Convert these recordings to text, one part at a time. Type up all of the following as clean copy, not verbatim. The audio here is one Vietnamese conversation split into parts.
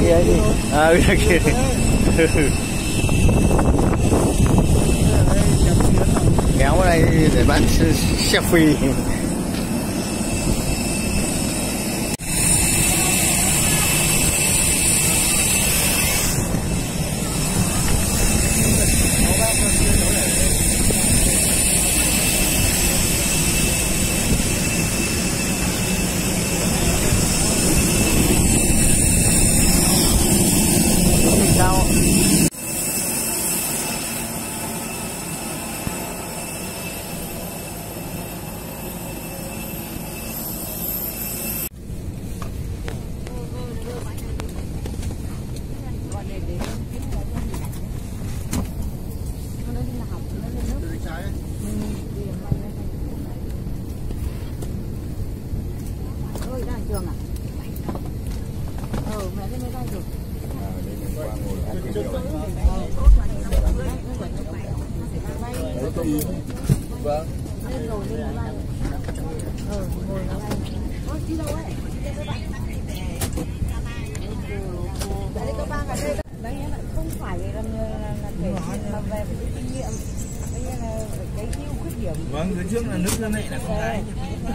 kia đi. Ra kia. Kéo vào đây để bạn selfie. Trường à? Mẹ cái máy bay rồi. Vâng. Lên rồi lên máy bay. Ngồi máy bay. Đi đâu ấy? Đấy các bác ở đây. Đấy là không phải là để mà về cái kinh nghiệm. Đây là cái ưu khuyết điểm. Vâng, dưới trước là nước ra này là con gái.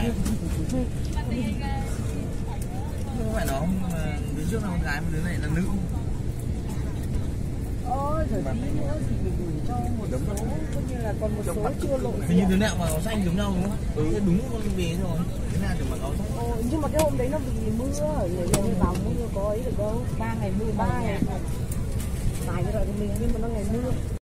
Không phải nó không, mà đứa trước là con gái mà đứa này là nữ. Rồi tí nữa thì mình gửi cho một số, coi như là còn một số chưa lộ. Hình như đứa nào mà áo xanh giống nhau đúng không? Đúng con về rồi. Thế nào để mặc áo xanh? Nhưng mà cái hôm đấy nó bị mưa, nhảy vào mưa có ấy được đâu. 3 ngày mưa, 3 ngày. Phải như vậy thì mình nhưng mà nó ngày mưa.